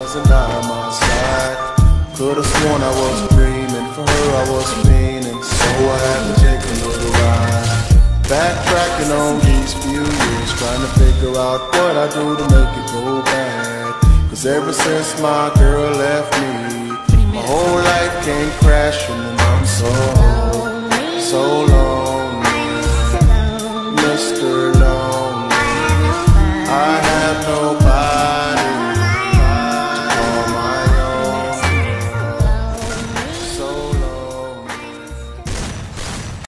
wasn't by my side. Could've sworn I was dreaming, for her I was fiending, so I had to take a little ride. Backtracking on these few years, trying to figure out what I do to make it go bad. Cause ever since my girl left me, my whole life came crashing and I'm so